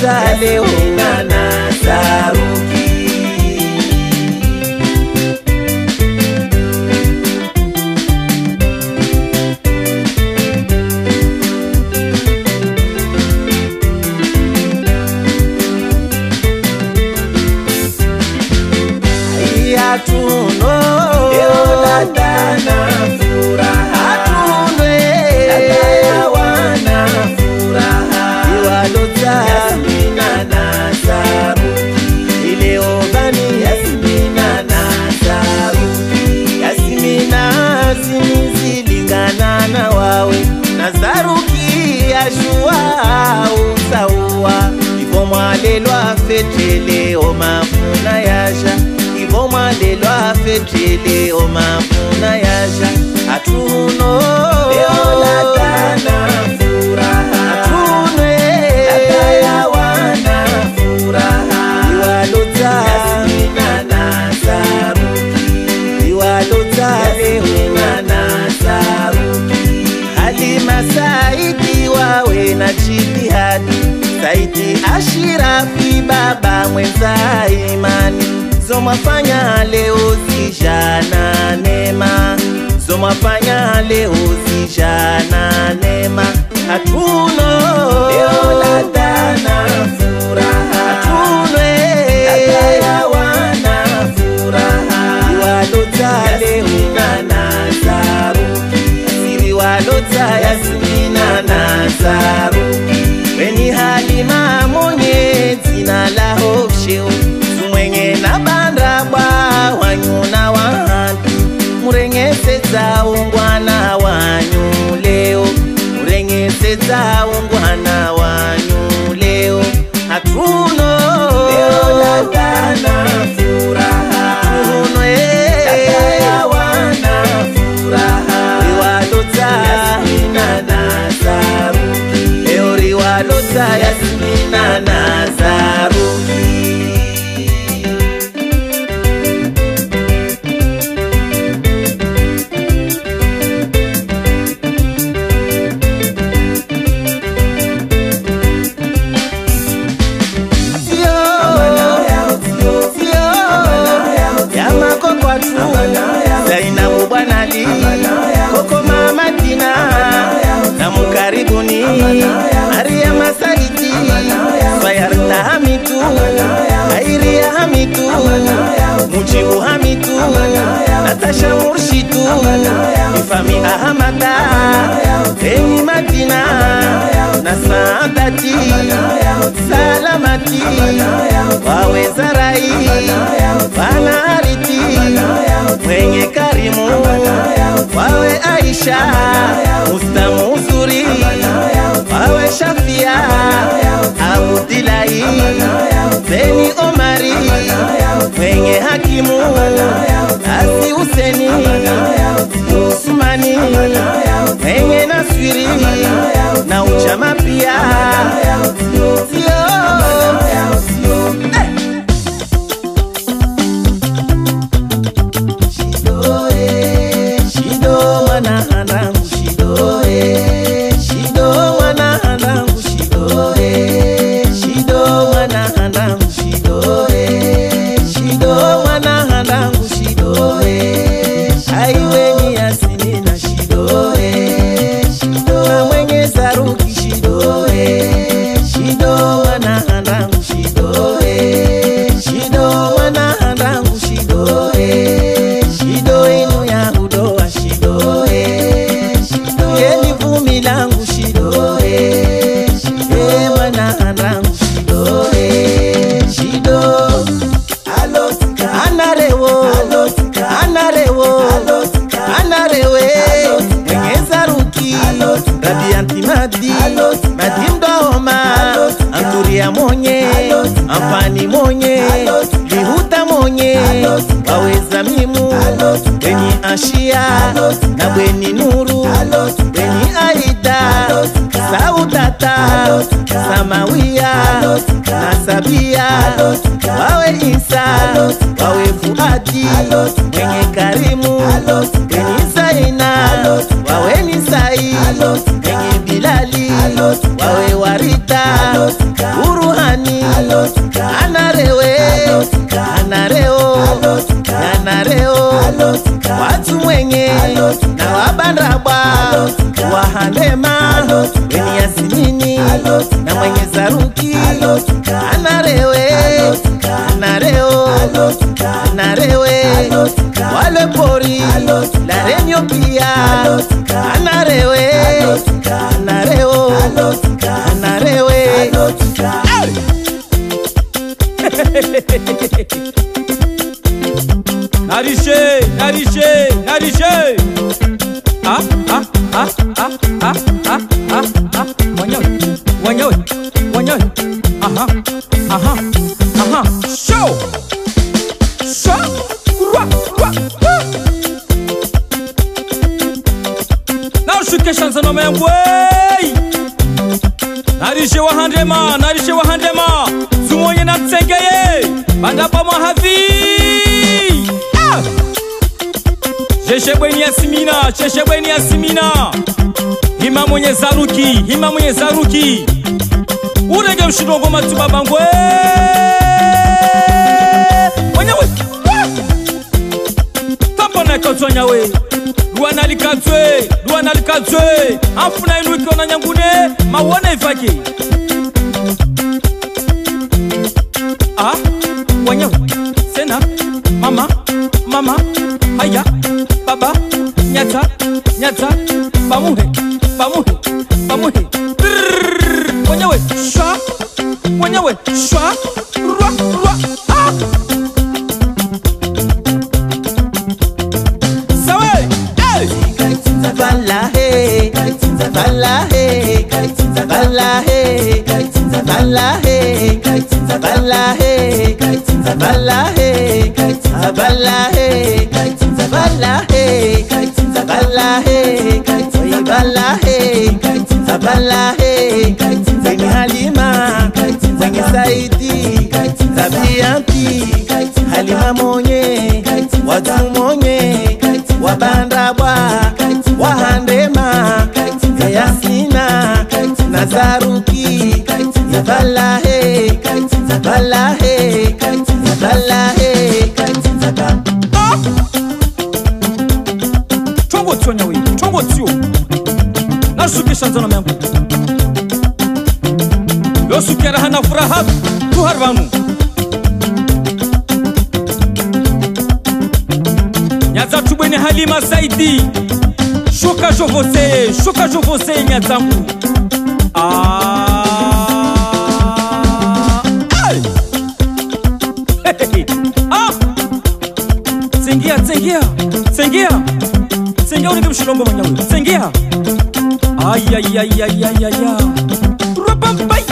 walota leo na Saruki. Atuno Dada na furaha, atunwe dada ya wana furaha, walota Yasmina na Saruki. leo bani Yasmina na Saruki. Yasmina zilingana na wawe na Saruki ashua usawa ivo mwalelwa fetele o mafuna yasha ivo mwalelwa fetele o mafuna yasha atuno Dada na furaha, atunwe dada ya wana furaha, walota Yasmina na Saruki. walota Yasmina na Saruki. Halima Saidi wawe na jitihadi Saidi Ashirafi baba mwenza imani Zomafanya leo zijana nema Zomafanya leo zijana nema Atuno Dada na furaha, Atunwe dada ya wana furaha, walota leo Yasmina na Saruki. Siri walota Yasmina na Saruki. Weni Halima mwenye zina la hofsheo Zumwenye na bandrabwa wanyuna wahantu Murengese za ungwana wanyu leo Murengese za ungwana wanyu leo Atuno Dada na furaha, Atunwe dada ya wana furaha, Riwalota Yasmina na Saruki. Leo riwalota Yasmina na Saruki. Zainabu Bwanali Koko Mama Tina na Mukaribuni Maria Masaliti Fayarta Hamitu Airia Hamitu Mujibu Hamitu Natasha Murshitu Ifami Ahamada Eni Madina na Saadati Salamati Wawe Zarai Bana Ariti Mwenye Karimu Wawe Aisha Mustamu Uzuri Wawe Shafia Abudilai Beni Omari Mwenye Hakimu Asi Huseni Usmani Mwenye Naswiri na Uchama pia Shido mwana handangu shidoe Shido mwana handangu shidoe Shido mwana handangu shidoe Shido mwana handangu shidoe Aiweni Yasmina shidoe na mwenye Saruki shidoe Shido mwana handangu shidoe Shido mwana handangu shidoe Shido inu ya hudoa shidoe Yeni vumi langu shidoe mwana handangu shidoe Shido anarewo anarewe mwenye Saruki Radianti Madi Mdoma Anturia monye Amfani monye Lihuta monye Waweza mimu Weni Ashia na Bweni Nuru Bweni Aida Saudata Samawia na Sabia Wawe Isa Wawe Fuadi Mwenye Karimu Bweni Zaina Wawe Nisai Mwenye Bilali Wawe Warida Uruhani na wabandrabwa wahandema weni yasimini na mwenye zaruki anarewe anareo anarewe wale pori la renyo pia anarewe anareo anarewe Narishe, narishe, narishe. Ah, ah, ah, ah, ah, ah, ah, ah. Wanyoy, wanyoy, wanyoy. Aha, aha, aha. Show, show. Rua, rua, rua. Now shuke shanza no mengwei. Narishe wahandema, narishe wahandema. Sumonye na tsengeye. Banda pa mahavi. Sheshebweni yasimina, sheshebweni yasimina. Hima mwenye zaruki, hima mwenye zaruki. Urege mshidongo matuba bangwe. Wanyawe. Tapona kotonya we. Luana likatwe, luana likatwe. Amfuna inu ikiona nyangune, mawane ifake. Ah, wanyawe. Sena, mama, mama. Aya, baba, nyata, nyata, bamuhe, bamuhe, bamuhe. Wanyawe, shwa, wanyawe, shwa, rwa, rwa, ah. Sawe, hey. Zabalahe, zabalahe, zabalahe, zabalahe, zabalahe, zabalahe, zabalahe. Zabalahe, zabalahe, zabalahe, zabalahe, zenye Halima, zenye Saidi, Zabianti, Halima monye, watu monye, wabandrabwa, wahandema, Yasina, na Zaruki, zabalahe, zabalahe, zabalahe, Chongo tio nyawe, chongo tio. Na shuke shanza no mengu. Yo sukera hana furaha tu harvanu. Nyaza tubweni Halima Saidi. Shuka jovose nyazangu. Ah. Ay. Hey. Ah. Sengia, sengia, sengia. Sengia urege mshilongo manyawe. Sengia. Ay ay ay ay ay ay ay. Rapampai.